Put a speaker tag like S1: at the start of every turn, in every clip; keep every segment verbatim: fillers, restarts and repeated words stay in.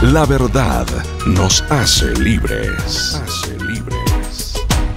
S1: La verdad nos hace libres. Hace libres.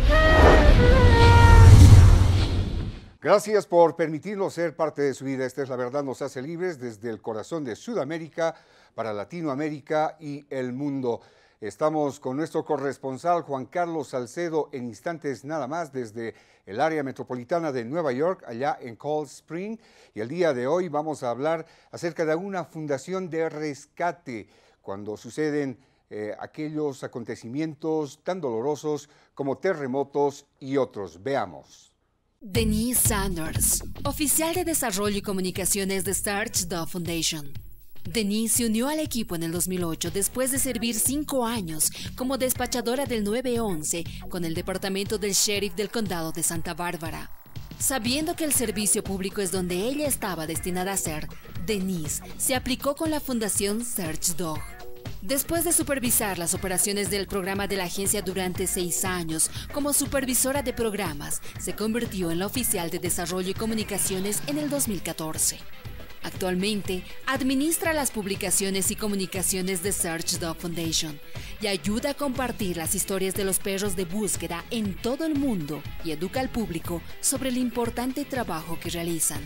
S2: Gracias por permitirnos ser parte de su vida. Esta es La Verdad nos hace libres desde el corazón de Sudamérica para Latinoamérica y el mundo. Estamos con nuestro corresponsal Juan Carlos Salcedo en instantes nada más desde el área metropolitana de Nueva York, allá en Cold Spring. Y el día de hoy vamos a hablar acerca de una fundación de rescate cuando suceden eh, aquellos acontecimientos tan dolorosos como terremotos y otros. Veamos.
S3: Denise Sanders, oficial de Desarrollo y Comunicaciones de Search Dog Foundation. Denise se unió al equipo en el dos mil ocho después de servir cinco años como despachadora del nueve once con el departamento del sheriff del condado de Santa Bárbara. Sabiendo que el servicio público es donde ella estaba destinada a ser, Denise se aplicó con la fundación Search Dog. Después de supervisar las operaciones del programa de la agencia durante seis años, como supervisora de programas, se convirtió en la oficial de Desarrollo y Comunicaciones en el dos mil catorce. Actualmente, administra las publicaciones y comunicaciones de Search Dog Foundation y ayuda a compartir las historias de los perros de búsqueda en todo el mundo y educa al público sobre el importante trabajo que realizan.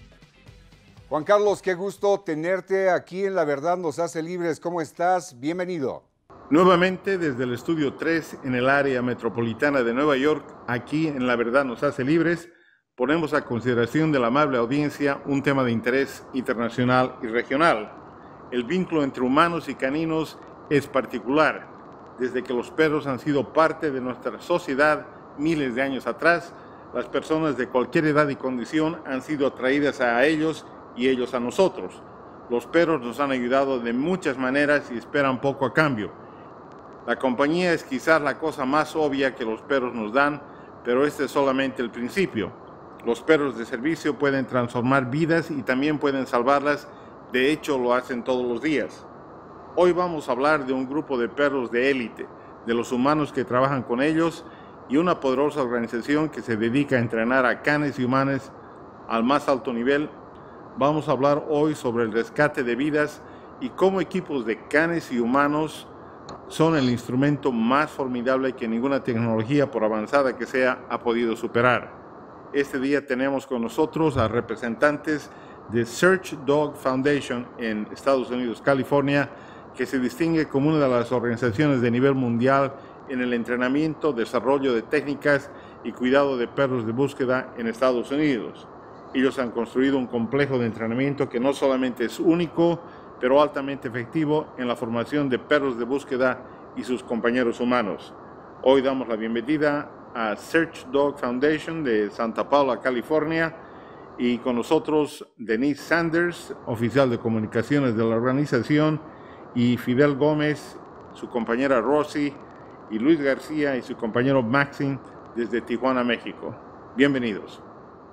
S2: Juan Carlos, qué gusto tenerte aquí en La Verdad nos hace libres. ¿Cómo estás? Bienvenido.
S4: Nuevamente desde el Estudio tres en el área metropolitana de Nueva York, aquí en La Verdad nos hace libres, ponemos a consideración de la amable audiencia un tema de interés internacional y regional. El vínculo entre humanos y caninos es particular. Desde que los perros han sido parte de nuestra sociedad miles de años atrás, las personas de cualquier edad y condición han sido atraídas a ellos y ellos a nosotros. Los perros nos han ayudado de muchas maneras y esperan poco a cambio. La compañía es quizás la cosa más obvia que los perros nos dan, pero este es solamente el principio. Los perros de servicio pueden transformar vidas y también pueden salvarlas, de hecho lo hacen todos los días. Hoy vamos a hablar de un grupo de perros de élite, de los humanos que trabajan con ellos y una poderosa organización que se dedica a entrenar a canes y humanos al más alto nivel. Vamos a hablar hoy sobre el rescate de vidas y cómo equipos de canes y humanos son el instrumento más formidable que ninguna tecnología, por avanzada que sea, ha podido superar. Este día tenemos con nosotros a representantes de Search Dog Foundation en Estados Unidos, California, que se distingue como una de las organizaciones de nivel mundial en el entrenamiento, desarrollo de técnicas y cuidado de perros de búsqueda en Estados Unidos. Ellos han construido un complejo de entrenamiento que no solamente es único, pero altamente efectivo en la formación de perros de búsqueda y sus compañeros humanos. Hoy damos la bienvenida a Search Dog Foundation de Santa Paula, California, y con nosotros Denise Sanders, oficial de comunicaciones de la organización, y Fidel Gómez, su compañera Rosy, y Luis García y su compañero Maxim desde Tijuana, México. Bienvenidos.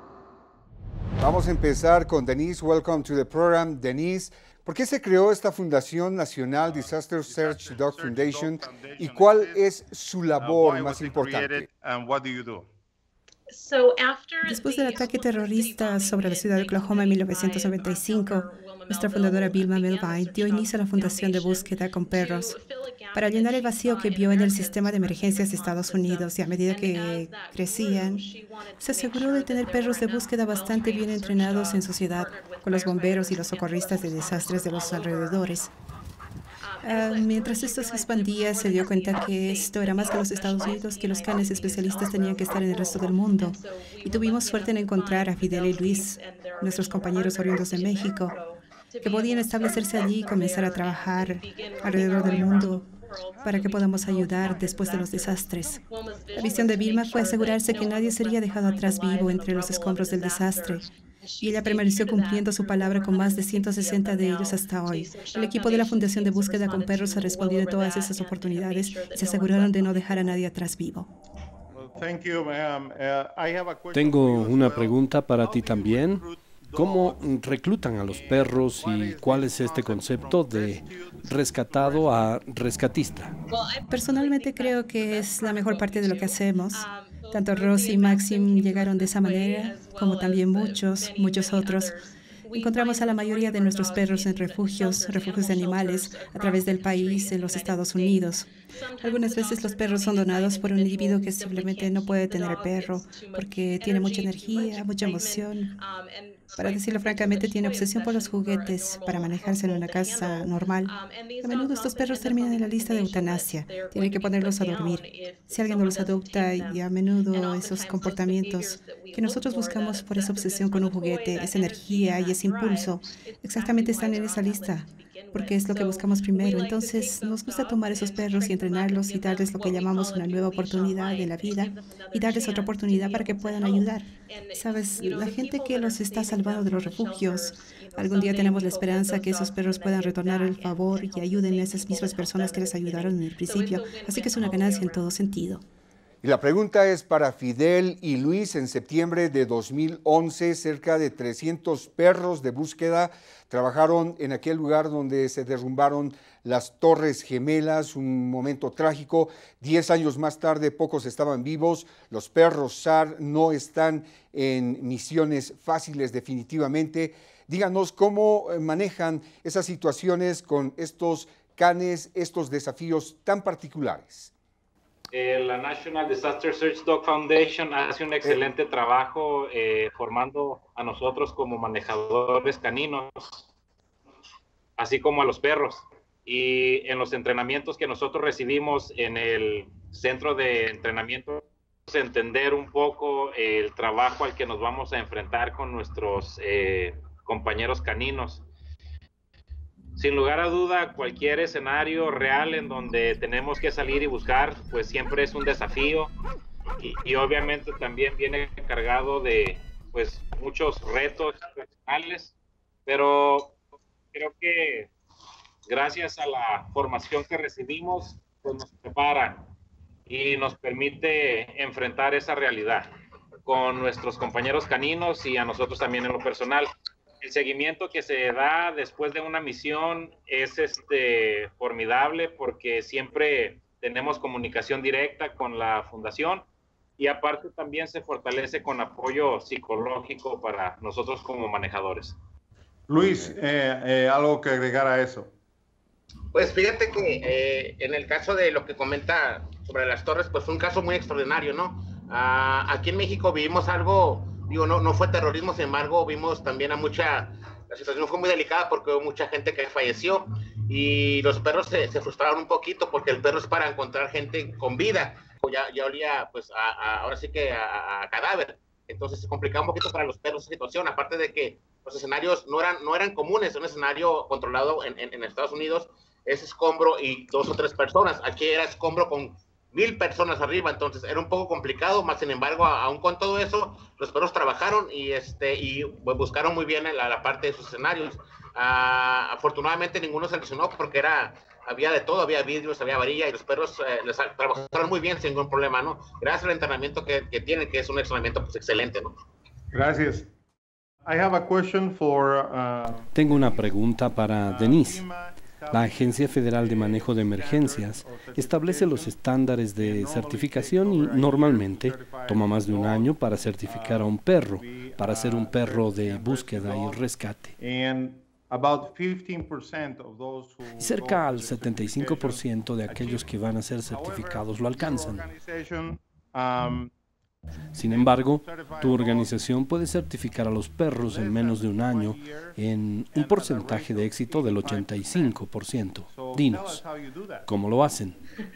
S2: Vamos a empezar con Denise. Welcome to the program. Denise, ¿por qué se creó esta Fundación Nacional Disaster Search Dog Foundation y cuál es su labor más importante?
S5: Después del ataque terrorista sobre la ciudad de Oklahoma en mil novecientos noventa y cinco, nuestra fundadora Vilma Melvine dio inicio a la Fundación de Búsqueda con Perros para llenar el vacío que vio en el sistema de emergencias de Estados Unidos, y a medida que crecían, se aseguró de tener perros de búsqueda bastante bien entrenados en sociedad con los bomberos y los socorristas de desastres de los alrededores. Uh, mientras esto se expandía, se dio cuenta que esto era más que los Estados Unidos, que los canes especialistas tenían que estar en el resto del mundo. Y tuvimos suerte en encontrar a Fidel y Luis, nuestros compañeros oriundos de México, que podían establecerse allí y comenzar a trabajar alrededor del mundo para que podamos ayudar después de los desastres. La visión de Vilma fue asegurarse que nadie sería dejado atrás vivo entre los escombros del desastre. Y ella permaneció cumpliendo su palabra con más de ciento sesenta de ellos hasta hoy. El equipo de la Fundación de Búsqueda con Perros ha respondido a todas esas oportunidades y se aseguraron de no dejar a nadie atrás vivo.
S6: Tengo una pregunta para ti también. ¿Cómo reclutan a los perros y cuál es este concepto de rescatado a rescatista?
S5: Personalmente creo que es la mejor parte de lo que hacemos. Tanto Rosy y Maxim llegaron de esa manera, como también muchos, muchos otros. Encontramos a la mayoría de nuestros perros en refugios, refugios de animales, a través del país, en los Estados Unidos. Algunas veces los perros son donados por un individuo que simplemente no puede tener el perro porque tiene mucha energía, mucha emoción. Para decirlo francamente, tiene obsesión por los juguetes para manejarse en una casa normal. A menudo estos perros terminan en la lista de eutanasia. Tienen que ponerlos a dormir. Si alguien no los adopta, y a menudo esos comportamientos que nosotros buscamos por esa obsesión con un juguete, esa energía y ese impulso, exactamente están en esa lista, porque es lo que buscamos primero. Entonces, nos gusta tomar esos perros y entrenarlos y darles lo que llamamos una nueva oportunidad en la vida y darles otra oportunidad para que puedan ayudar. Sabes, la gente que los está salvando de los refugios, algún día tenemos la esperanza que esos perros puedan retornar el favor y ayuden a esas mismas personas que les ayudaron en el principio. Así que es una ganancia en todo sentido.
S2: Y la pregunta es para Fidel y Luis. En septiembre de dos mil once, cerca de trescientos perros de búsqueda trabajaron en aquel lugar donde se derrumbaron las Torres Gemelas, un momento trágico. Diez años más tarde, pocos estaban vivos. Los perros S A R no están en misiones fáciles definitivamente. Díganos cómo manejan esas situaciones con estos canes, estos desafíos tan particulares.
S7: Eh, la National Disaster Search Dog Foundation hace un excelente trabajo eh, formando a nosotros como manejadores caninos, así como a los perros. Y en los entrenamientos que nosotros recibimos en el centro de entrenamiento, entender un poco el trabajo al que nos vamos a enfrentar con nuestros eh, compañeros caninos. Sin lugar a duda, cualquier escenario real en donde tenemos que salir y buscar, pues siempre es un desafío y, y obviamente también viene cargado de pues muchos retos personales, pero creo que gracias a la formación que recibimos, pues nos prepara y nos permite enfrentar esa realidad con nuestros compañeros caninos y a nosotros también en lo personal. El seguimiento que se da después de una misión es este, formidable porque siempre tenemos comunicación directa con la fundación y aparte también se fortalece con apoyo psicológico para nosotros como manejadores.
S4: Luis, eh, eh, algo que agregar a eso.
S8: Pues fíjate que eh, en el caso de lo que comenta sobre las torres, pues fue un caso muy extraordinario, ¿no? Uh, aquí en México vivimos algo, digo, no, no fue terrorismo, sin embargo, vimos también a mucha, la situación fue muy delicada porque hubo mucha gente que falleció y los perros se, se frustraron un poquito porque el perro es para encontrar gente con vida, ya, ya olía, pues, a, a, ahora sí que a, a cadáver, entonces se complicaba un poquito para los perros esa situación, aparte de que los escenarios no eran, no eran comunes, un escenario controlado en, en, en Estados Unidos es escombro y dos o tres personas, aquí era escombro con mil personas arriba, entonces era un poco complicado, más sin embargo, aún con todo eso, los perros trabajaron y, este, y buscaron muy bien la, la parte de sus escenarios. Uh, afortunadamente ninguno se lesionó porque era, había de todo, había vidrios, había varilla y los perros eh, les, trabajaron muy bien sin ningún problema, ¿no? Gracias al entrenamiento que, que tienen, que es un entrenamiento pues, excelente, ¿no?
S4: Gracias. I have a question for, uh...
S6: Tengo una pregunta para Denise. La Agencia Federal de Manejo de Emergencias establece los estándares de certificación y normalmente toma más de un año para certificar a un perro, para ser un perro de búsqueda y rescate. Y cerca al setenta y cinco por ciento de aquellos que van a ser certificados lo alcanzan. Sin embargo, tu organización puede certificar a los perros en menos de un año en un porcentaje de éxito del ochenta y cinco por ciento. Dinos, ¿cómo lo hacen?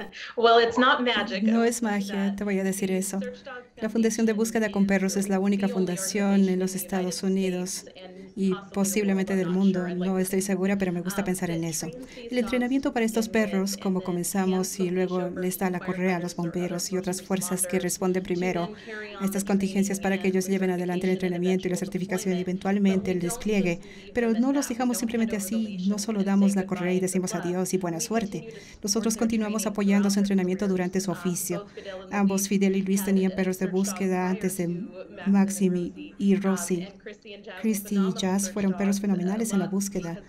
S5: No es magia, te voy a decir eso. La Fundación de Búsqueda con Perros es la única fundación en los Estados Unidos y posiblemente del mundo. No estoy segura, pero me gusta pensar en eso. El entrenamiento para estos perros, como comenzamos y luego les da la correa a los bomberos y otras fuerzas que responden primero a estas contingencias para que ellos lleven adelante el entrenamiento y la certificación y eventualmente el despliegue. Pero no los dejamos simplemente así. No solo damos la correa y decimos adiós y buena suerte. Nosotros continuamos apoyando su entrenamiento durante su oficio. Ambos, Fidel y Luis, tenían perros de búsqueda antes de Maxim y Rosie. Christy y Jazz fueron perros fenomenales en la búsqueda.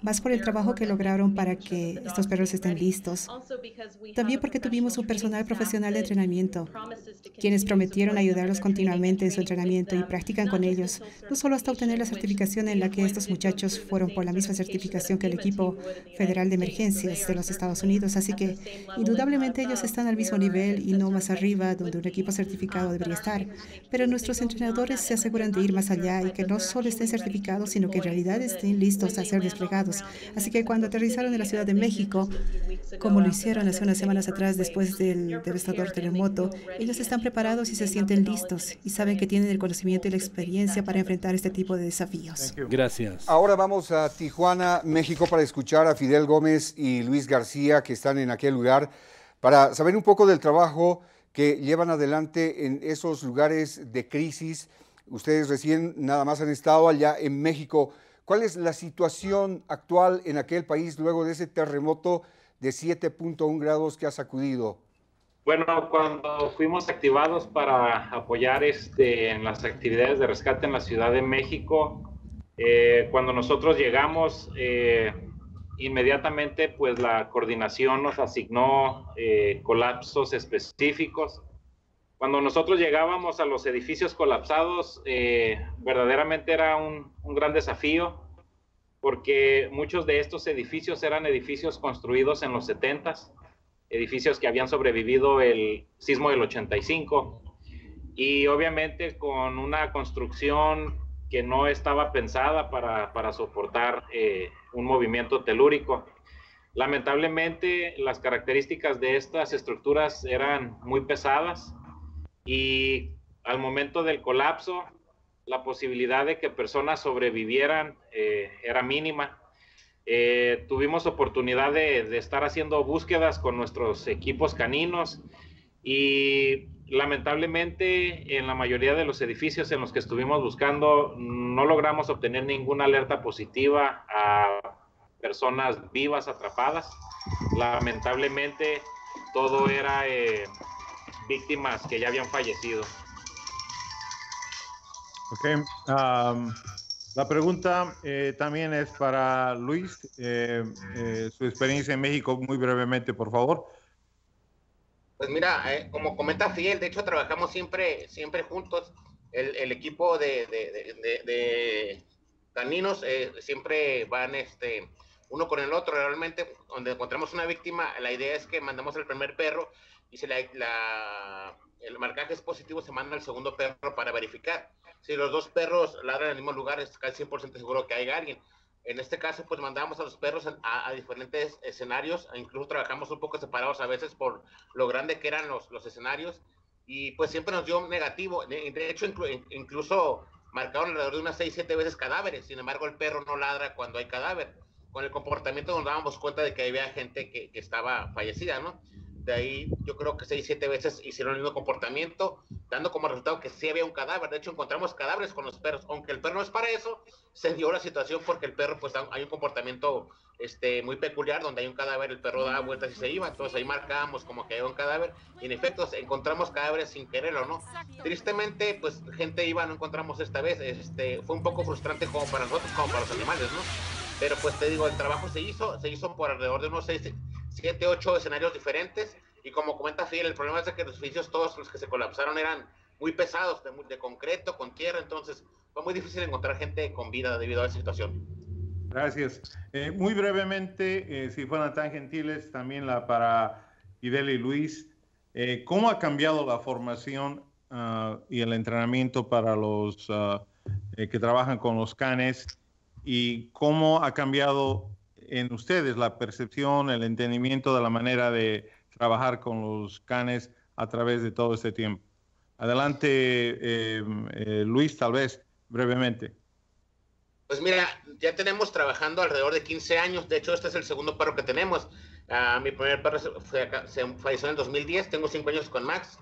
S5: más por el trabajo que lograron para que estos perros estén listos. También porque tuvimos un personal profesional de entrenamiento, quienes prometieron ayudarlos continuamente en su entrenamiento y practican con ellos, no solo hasta obtener la certificación en la que estos muchachos fueron por la misma certificación que el equipo federal de emergencias de los Estados Unidos. Así que, indudablemente, ellos están al mismo nivel y no más arriba donde un equipo certificado debería estar. Pero nuestros entrenadores se aseguran de ir más allá y que no solo estén certificados, sino que en realidad estén listos a ser desplegados. Así que cuando aterrizaron en la Ciudad de México, como lo hicieron hace unas semanas atrás después del devastador terremoto, ellos están preparados y se sienten listos y saben que tienen el conocimiento y la experiencia para enfrentar este tipo de desafíos.
S6: Gracias.
S2: Ahora vamos a Tijuana, México, para escuchar a Fidel Gómez y Luis García, que están en aquel lugar, para saber un poco del trabajo que llevan adelante en esos lugares de crisis. Ustedes recién nada más han estado allá en México. ¿Cuál es la situación actual en aquel país luego de ese terremoto de siete punto uno grados que ha sacudido?
S7: Bueno, cuando fuimos activados para apoyar este, en las actividades de rescate en la Ciudad de México, eh, cuando nosotros llegamos, eh, inmediatamente pues la coordinación nos asignó eh, colapsos específicos. Cuando nosotros llegábamos a los edificios colapsados, eh, verdaderamente era un, un gran desafío, porque muchos de estos edificios eran edificios construidos en los setentas, edificios que habían sobrevivido el sismo del ochenta y cinco, y obviamente con una construcción que no estaba pensada para, para soportar eh, un movimiento telúrico. Lamentablemente, las características de estas estructuras eran muy pesadas, y al momento del colapso, la posibilidad de que personas sobrevivieran eh, era mínima. Eh, tuvimos oportunidad de, de estar haciendo búsquedas con nuestros equipos caninos y lamentablemente en la mayoría de los edificios en los que estuvimos buscando no logramos obtener ninguna alerta positiva a personas vivas atrapadas. Lamentablemente todo era eh, víctimas que ya habían fallecido.
S4: Ok. Um, la pregunta eh, también es para Luis. Eh, eh, su experiencia en México, muy brevemente, por favor.
S8: Pues mira, eh, como comenta Fidel, de hecho trabajamos siempre, siempre juntos. El, el equipo de, de, de, de, de caninos eh, siempre van este, uno con el otro. Realmente, donde encontramos una víctima, la idea es que mandamos el primer perro y si la, la, el marcaje es positivo, se manda al segundo perro para verificar. Si los dos perros ladran en el mismo lugar, es casi cien por ciento seguro que hay alguien. En este caso, pues mandamos a los perros a, a diferentes escenarios, incluso trabajamos un poco separados a veces por lo grande que eran los, los escenarios, y pues siempre nos dio negativo. De, de hecho, inclu, incluso marcaron alrededor de unas seis, siete veces cadáveres, sin embargo el perro no ladra cuando hay cadáver. Con el comportamiento nos dábamos cuenta de que había gente que, que estaba fallecida, ¿no? De ahí yo creo que seis, siete veces hicieron el mismo comportamiento, dando como resultado que sí había un cadáver. De hecho, encontramos cadáveres con los perros, aunque el perro no es para eso, se dio la situación porque el perro, pues hay un comportamiento este, muy peculiar, donde hay un cadáver, el perro da vueltas y se iba, entonces ahí marcábamos como que había un cadáver, y en efecto encontramos cadáveres sin quererlo, ¿no? Tristemente, pues gente iba, no encontramos esta vez, este, fue un poco frustrante como para nosotros, como para los animales, ¿no? Pero pues te digo, el trabajo se hizo, se hizo por alrededor de unos seis, siete, ocho escenarios diferentes, y como comenta Fidel, el problema es de que los edificios, todos los que se colapsaron, eran muy pesados, de, de concreto, con tierra, entonces fue muy difícil encontrar gente con vida debido a esa situación.
S4: Gracias. Eh, muy brevemente, eh, si fueran tan gentiles, también la para Fidel y Luis, eh, ¿cómo ha cambiado la formación uh, y el entrenamiento para los uh, eh, que trabajan con los canes, y cómo ha cambiado en ustedes la percepción, el entendimiento de la manera de trabajar con los canes a través de todo este tiempo? Adelante, eh, eh, Luis, tal vez brevemente.
S8: Pues mira, ya tenemos trabajando alrededor de quince años. De hecho, este es el segundo perro que tenemos. Uh, mi primer perro se, fue, se falleció en el dos mil diez. Tengo cinco años con Max.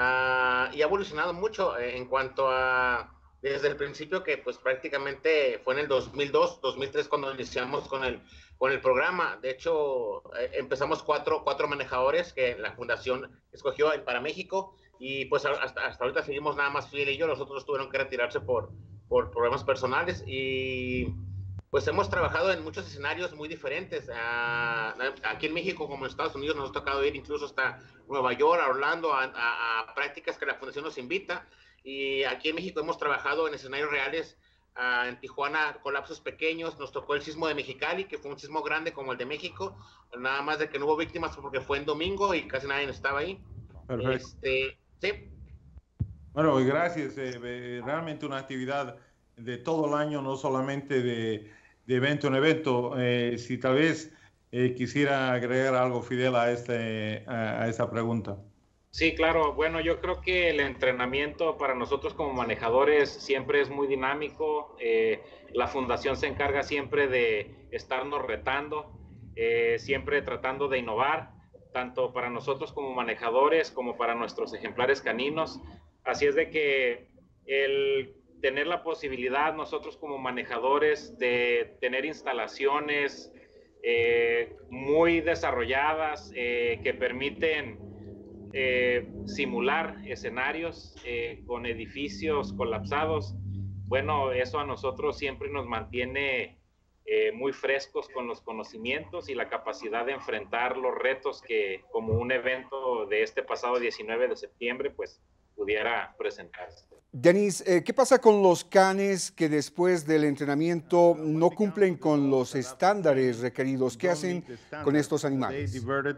S8: Uh, y ha evolucionado mucho en cuanto a... Desde el principio, que pues prácticamente fue en el dos mil dos, dos mil tres cuando iniciamos con el, con el programa. De hecho, eh, empezamos cuatro, cuatro manejadores que la fundación escogió para México, y pues hasta, hasta ahorita seguimos nada más Fidel y yo. Los otros tuvieron que retirarse por, por problemas personales, y pues hemos trabajado en muchos escenarios muy diferentes. Uh, aquí en México, como en Estados Unidos, nos ha tocado ir incluso hasta Nueva York, a Orlando, a, a, a prácticas que la Fundación nos invita. Y aquí en México hemos trabajado en escenarios reales. Uh, en Tijuana, colapsos pequeños. Nos tocó el sismo de Mexicali, que fue un sismo grande como el de México. Nada más de que no hubo víctimas porque fue en domingo y casi nadie estaba ahí.
S4: Perfecto.
S8: Este, sí.
S4: Bueno, y gracias. Eh, realmente una actividad de todo el año, no solamente de, de evento en evento. Eh, si tal vez eh, quisiera agregar algo, Fidel, a, este, a, a esta pregunta.
S7: Sí, claro. Bueno, yo creo que el entrenamiento para nosotros como manejadores siempre es muy dinámico. Eh, la fundación se encarga siempre de estarnos retando, eh, siempre tratando de innovar, tanto para nosotros como manejadores como para nuestros ejemplares caninos. Así es de que el tener la posibilidad nosotros como manejadores de tener instalaciones eh, muy desarrolladas eh, que permiten eh, simular escenarios eh, con edificios colapsados, bueno, eso a nosotros siempre nos mantiene eh, muy frescos con los conocimientos y la capacidad de enfrentar los retos que como un evento de este pasado diecinueve de septiembre pues pudiera presentarse.
S2: Denis, eh, ¿qué pasa con los canes que después del entrenamiento no cumplen con los estándares requeridos? ¿Qué hacen con estos animales?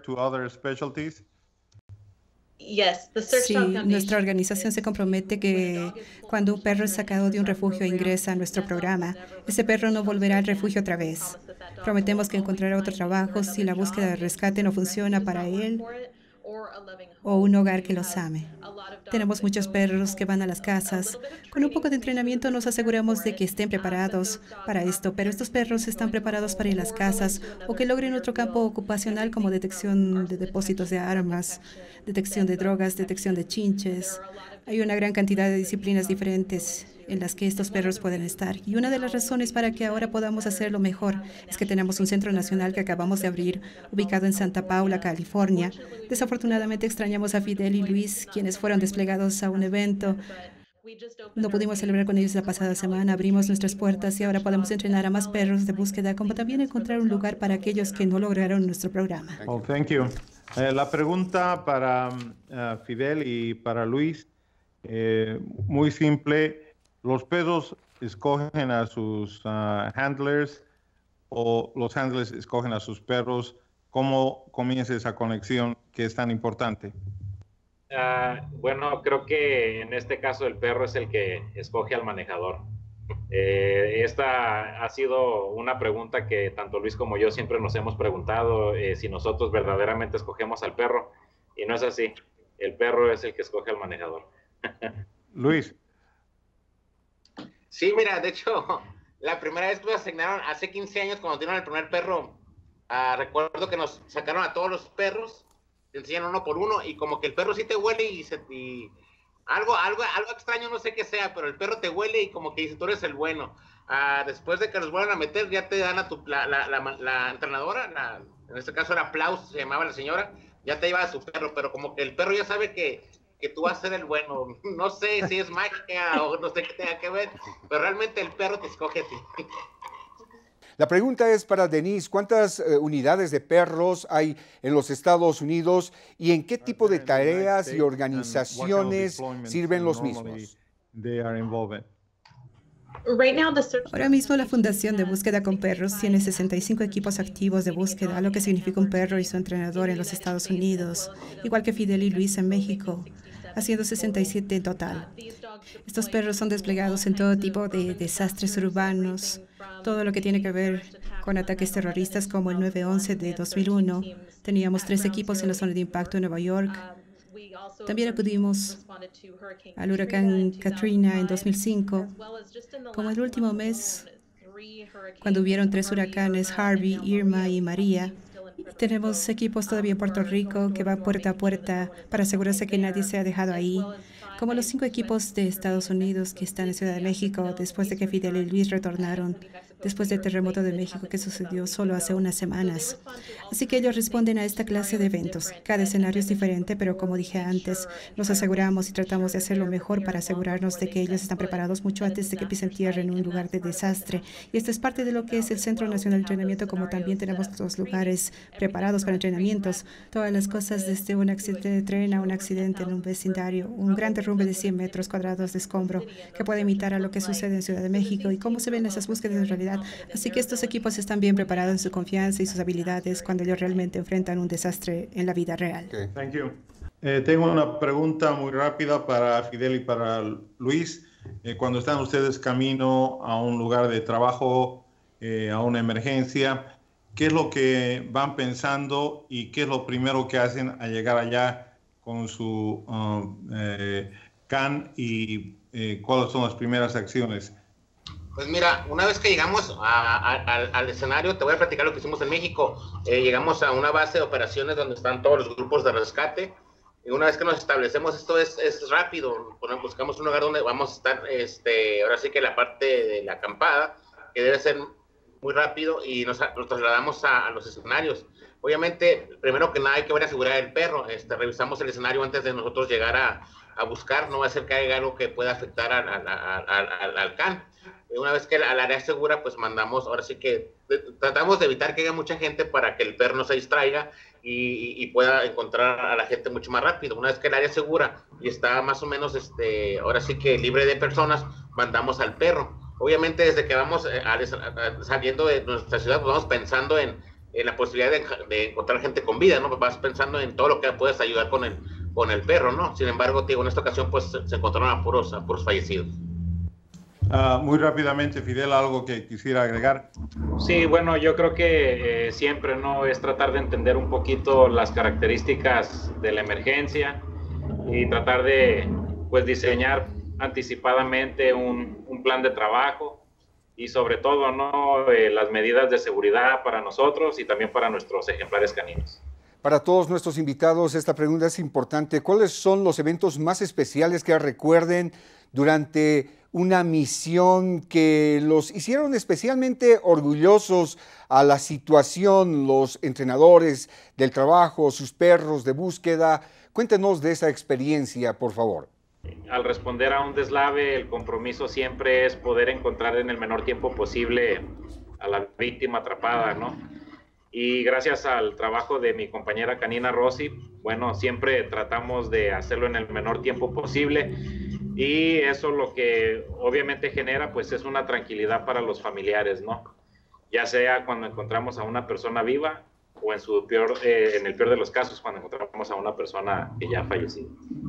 S5: Sí, nuestra organización se compromete que cuando un perro es sacado de un refugio e ingresa a nuestro programa, ese perro no volverá al refugio otra vez. Prometemos que encontrará otro trabajo si la búsqueda de rescate no funciona para él o un hogar que los ame. Tenemos muchos perros que van a las casas. Con un poco de entrenamiento nos aseguramos de que estén preparados para esto, pero estos perros están preparados para ir a las casas o que logren otro campo ocupacional como detección de depósitos de armas, detección de drogas, detección de chinches. Hay una gran cantidad de disciplinas diferentes en las que estos perros pueden estar. Y una de las razones para que ahora podamos hacerlo mejor es que tenemos un centro nacional que acabamos de abrir, ubicado en Santa Paula, California. Desafortunadamente extrañamos a Fidel y Luis, quienes fueron desplegados a un evento. No pudimos celebrar con ellos la pasada semana. Abrimos nuestras puertas y ahora podemos entrenar a más perros de búsqueda, como también encontrar un lugar para aquellos que no lograron nuestro programa.
S4: Oh, thank you. Eh, la pregunta para uh, Fidel y para Luis, eh, muy simple. ¿Los perros escogen a sus uh, handlers o los handlers escogen a sus perros? ¿Cómo comienza esa conexión que es tan importante?
S7: Uh, bueno, creo que en este caso el perro es el que escoge al manejador. Eh, esta ha sido una pregunta que tanto Luis como yo siempre nos hemos preguntado, eh, si nosotros verdaderamente escogemos al perro, y no es así. El perro es el que escoge al manejador.
S4: Luis.
S8: Sí, mira, de hecho, la primera vez que nos asignaron, hace quince años, cuando dieron el primer perro, uh, recuerdo que nos sacaron a todos los perros, te enseñan uno por uno, y como que el perro sí te huele y, se, y algo, algo, algo extraño, no sé qué sea, pero el perro te huele y como que dice, tú eres el bueno. Uh, después de que los vuelvan a meter, ya te dan a tu, la, la, la, la entrenadora, la, en este caso era Plaus, se llamaba la señora, ya te iba a su perro, pero como que el perro ya sabe que que tú vas a ser el bueno. No sé si es magia o no sé qué tenga que ver, pero realmente el perro te escoge a ti.
S2: La pregunta es para Denise, ¿cuántas eh, unidades de perros hay en los Estados Unidos y en qué tipo de tareas y organizaciones sirven los mismos?
S5: Ahora mismo la Fundación de Búsqueda con Perros tiene sesenta y cinco equipos activos de búsqueda, lo que significa un perro y su entrenador en los Estados Unidos, igual que Fidel y Luis en México, haciendo sesenta y siete en total. Estos perros son desplegados en todo tipo de desastres urbanos, todo lo que tiene que ver con ataques terroristas como el nueve once de dos mil uno. Teníamos tres equipos en la zona de impacto en Nueva York. También acudimos al huracán Katrina en dos mil cinco. Como el último mes, cuando hubieron tres huracanes, Harvey, Irma y María. Tenemos equipos todavía en Puerto Rico que van puerta a puerta para asegurarse que nadie se ha dejado ahí, como los cinco equipos de Estados Unidos que están en Ciudad de México después de que Fidel y Luis retornaron después del terremoto de México que sucedió solo hace unas semanas. Así que ellos responden a esta clase de eventos. Cada escenario es diferente, pero como dije antes, nos aseguramos y tratamos de hacer lo mejor para asegurarnos de que ellos están preparados mucho antes de que pisen tierra en un lugar de desastre. Y esto es parte de lo que es el Centro Nacional de Entrenamiento, como también tenemos los lugares preparados para entrenamientos. Todas las cosas desde un accidente de tren a un accidente en un vecindario, un gran derrumbe de cien metros cuadrados de escombro que puede imitar a lo que sucede en Ciudad de México y cómo se ven esas búsquedas en realidad. Así que estos equipos están bien preparados en su confianza y sus habilidades cuando ellos realmente enfrentan un desastre en la vida real.
S4: Okay. Thank you. Eh, tengo una pregunta muy rápida para Fidel y para Luis. Eh, cuando están ustedes camino a un lugar de trabajo, eh, a una emergencia, ¿qué es lo que van pensando y qué es lo primero que hacen al llegar allá con su um, eh, can y eh, cuáles son las primeras acciones?
S8: Pues mira, una vez que llegamos a, a, al, al escenario, te voy a platicar lo que hicimos en México. Eh, llegamos a una base de operaciones donde están todos los grupos de rescate. Y una vez que nos establecemos, esto es, es rápido. Buscamos un lugar donde vamos a estar, este, ahora sí que la parte de la acampada, que debe ser muy rápido, y nos, nos trasladamos a, a los escenarios. Obviamente, primero que nada hay que ver asegurar el perro. Este, revisamos el escenario antes de nosotros llegar a, a buscar. No va a ser que haya algo que pueda afectar al, al, al, al, al can. Una vez que al área segura, pues mandamos, ahora sí que tratamos de evitar que haya mucha gente para que el perro no se distraiga y, y pueda encontrar a la gente mucho más rápido. Una vez que el área es segura y está más o menos, este, ahora sí que libre de personas, mandamos al perro. Obviamente desde que vamos a, a, saliendo de nuestra ciudad, pues vamos pensando en, en la posibilidad de, de encontrar gente con vida, ¿no? Vas pensando en todo lo que puedes ayudar con el, con el perro, ¿no? Sin embargo, digo, en esta ocasión pues se, se encontraron a puros, a puros fallecidos.
S4: Uh, muy rápidamente, Fidel, algo que quisiera agregar.
S7: Sí, bueno, yo creo que eh, siempre no es tratar de entender un poquito las características de la emergencia y tratar de pues diseñar anticipadamente un, un plan de trabajo y sobre todo no eh, las medidas de seguridad para nosotros y también para nuestros ejemplares caninos.
S2: Para todos nuestros invitados, esta pregunta es importante. ¿Cuáles son los eventos más especiales que recuerden durante una misión que los hicieron especialmente orgullosos a la situación, los entrenadores del trabajo, sus perros de búsqueda? Cuéntenos de esa experiencia, por favor.
S7: Al responder a un deslave, el compromiso siempre es poder encontrar en el menor tiempo posible a la víctima atrapada, ¿no? Y gracias al trabajo de mi compañera canina Rosy, bueno, siempre tratamos de hacerlo en el menor tiempo posible. Y eso lo que obviamente genera pues es una tranquilidad para los familiares, ¿no? Ya sea cuando encontramos a una persona viva o en, su peor, eh, en el peor de los casos cuando encontramos a una persona que ya ha fallecido.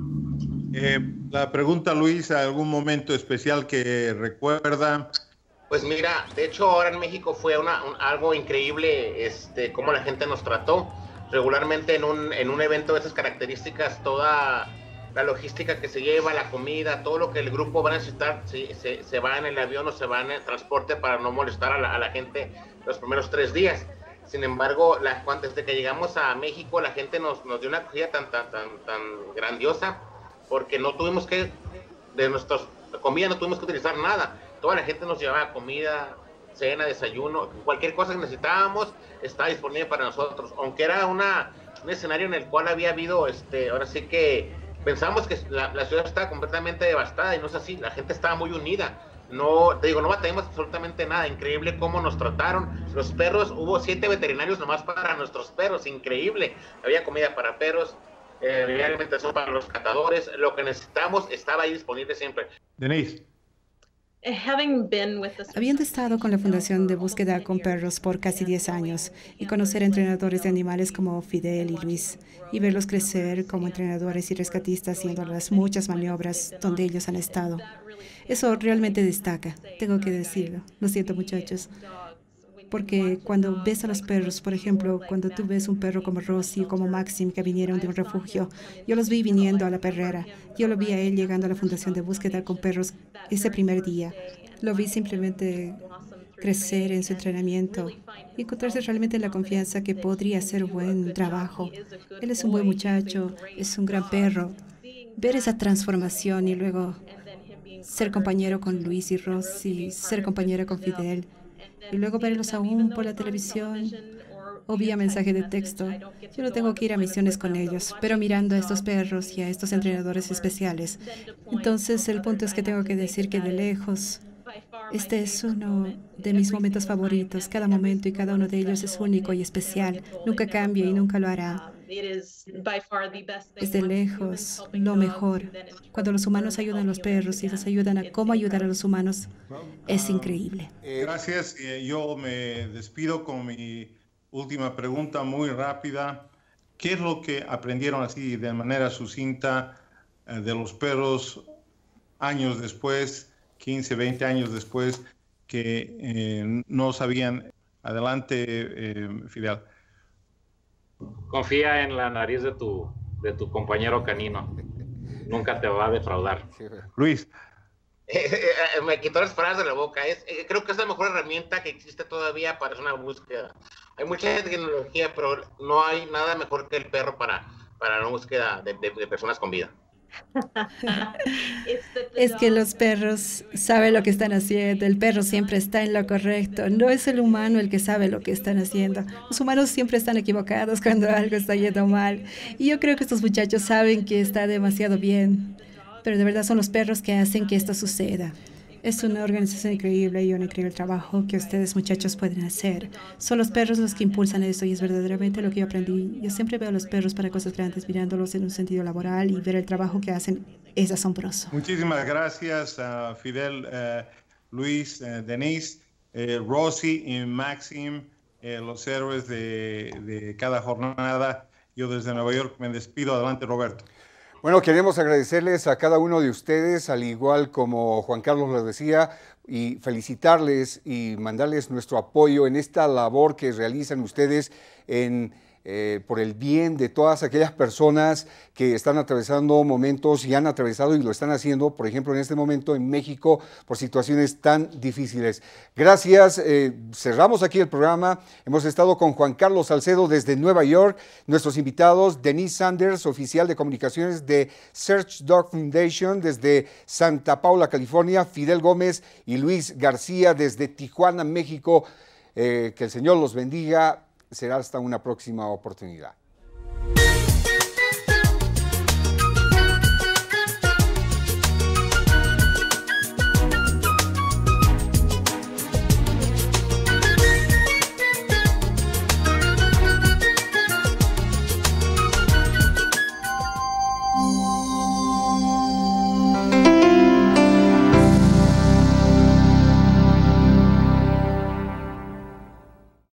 S4: Eh, la pregunta, Luis, ¿algún momento especial que recuerda?
S8: Pues mira, de hecho ahora en México fue una, un, algo increíble este, cómo la gente nos trató. Regularmente en un, en un evento de esas características, toda la logística que se lleva, la comida, todo lo que el grupo va a necesitar, se, se, se va en el avión o se va en el transporte para no molestar a la, a la gente los primeros tres días. Sin embargo, la, desde que llegamos a México, la gente nos, nos dio una acogida tan, tan, tan, tan grandiosa, porque no tuvimos que, de nuestra comida no tuvimos que utilizar nada. Toda la gente nos llevaba comida, cena, desayuno, cualquier cosa que necesitábamos estaba disponible para nosotros. Aunque era una, un escenario en el cual había habido, este, ahora sí que pensábamos que la, la ciudad estaba completamente devastada y no es así, la gente estaba muy unida. No, te digo, no batallamos absolutamente nada. Increíble cómo nos trataron. Los perros, hubo siete veterinarios nomás para nuestros perros, increíble. Había comida para perros, eh, había alimentación para los catadores, lo que necesitamos estaba ahí disponible siempre.
S4: Denise.
S5: Habiendo estado con la Fundación de Búsqueda con Perros por casi diez años y conocer a entrenadores de animales como Fidel y Luis y verlos crecer como entrenadores y rescatistas haciendo las muchas maniobras donde ellos han estado, eso realmente destaca, tengo que decirlo. Lo siento, muchachos. Porque cuando ves a los perros, por ejemplo, cuando tú ves un perro como Rosy o como Maxim que vinieron de un refugio, yo los vi viniendo a la perrera. Yo lo vi a él llegando a la Fundación de Búsqueda con Perros ese primer día. Lo vi simplemente crecer en su entrenamiento y encontrarse realmente en la confianza que podría hacer buen trabajo. Él es un buen muchacho, es un gran perro. Ver esa transformación y luego ser compañero con Luis y Rosy, ser compañera con Fidel, y luego verlos aún por la televisión o vía mensaje de texto. Yo no tengo que ir a misiones con ellos, pero mirando a estos perros y a estos entrenadores especiales. Entonces, el punto es que tengo que decir que de lejos, este es uno de mis momentos favoritos. Cada momento y cada uno de ellos es único y especial. Nunca cambia y nunca lo hará. Es de lejos lo mejor. Cuando los humanos ayudan a los perros y los ayudan a cómo ayudar a los humanos, es increíble.
S4: Gracias. Yo me despido con mi última pregunta muy rápida. ¿Qué es lo que aprendieron así de manera sucinta de los perros años después, quince, veinte años después, que eh, no sabían? Adelante, eh, Fidel.
S7: Confía en la nariz de tu, de tu compañero canino. Nunca te va a defraudar.
S4: Luis.
S8: Eh, eh, me quitó las palabras de la boca. Es, eh, creo que es la mejor herramienta que existe todavía para hacer una búsqueda. Hay mucha tecnología, pero no hay nada mejor que el perro para, para la búsqueda de, de, de personas con vida.
S5: Es que los perros saben lo que están haciendo. El perro siempre está en lo correcto. No es el humano el que sabe lo que están haciendo. Los humanos siempre están equivocados cuando algo está yendo mal. Y yo creo que estos muchachos saben que está demasiado bien. Pero de verdad son los perros que hacen que esto suceda. Es una organización increíble y un increíble trabajo que ustedes, muchachos, pueden hacer. Son los perros los que impulsan eso y es verdaderamente lo que yo aprendí. Yo siempre veo a los perros para cosas grandes, mirándolos en un sentido laboral y ver el trabajo que hacen es asombroso.
S4: Muchísimas gracias, uh, Fidel, uh, Luis, uh, Denise, uh, Rosy y Maxim, uh, los héroes de, de cada jornada. Yo desde Nueva York me despido. Adelante, Roberto.
S2: Bueno, queremos agradecerles a cada uno de ustedes, al igual como Juan Carlos lo decía, y felicitarles y mandarles nuestro apoyo en esta labor que realizan ustedes en, eh, por el bien de todas aquellas personas que están atravesando momentos y han atravesado y lo están haciendo, por ejemplo, en este momento en México, por situaciones tan difíciles. Gracias. Eh, cerramos aquí el programa. Hemos estado con Juan Carlos Salcedo desde Nueva York, nuestros invitados, Denise Sanders, oficial de comunicaciones de Search Dog Foundation desde Santa Paula, California, Fidel Gómez y Luis García desde Tijuana, México. Eh, que el Señor los bendiga. Será hasta una próxima oportunidad.